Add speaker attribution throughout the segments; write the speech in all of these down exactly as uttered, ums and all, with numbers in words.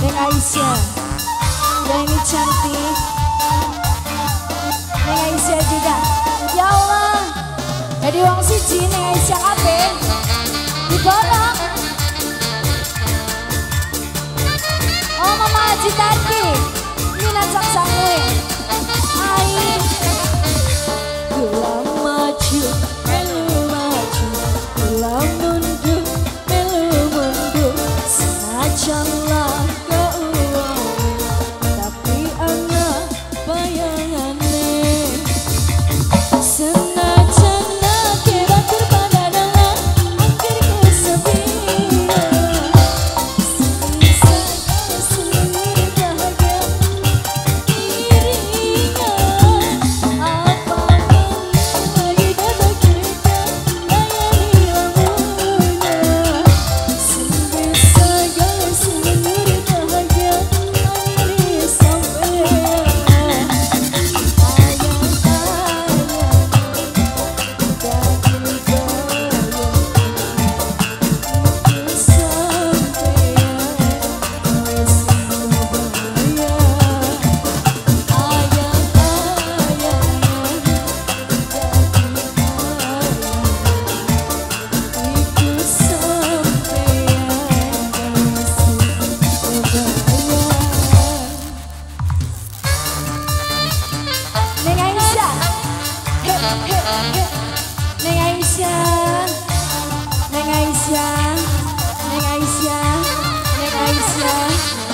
Speaker 1: Neng Aisyah, yang ini cantik. Neng Aisyah juga. Ya Allah, jadi wong siji Neng Aisyah ape? Diborong. Oh Mama Haji Tarki, Mina Caksangue. Hai. Gula maju, melu maju, gula mundur, melu mundur. Senajanlah keuangan, tapi anak bayangannya. Senajan kira terpandang akhir kesepian. Sisa seluruh bahagia iringan. Apapun lagi dapat kita layani lamunnya. Sampai segala seluruh bahagia akhirnya sampai. Neng Aisyah, he, he, he. Neng Aisyah, Neng Aisyah, Neng Aisyah, Neng Aisyah.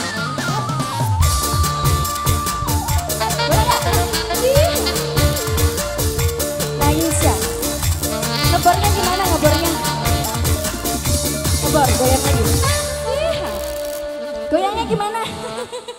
Speaker 1: Neng Aisyah, ngebornya gimana ngebornya? Ngebor, goyang lagi. Ih, goyangnya gimana?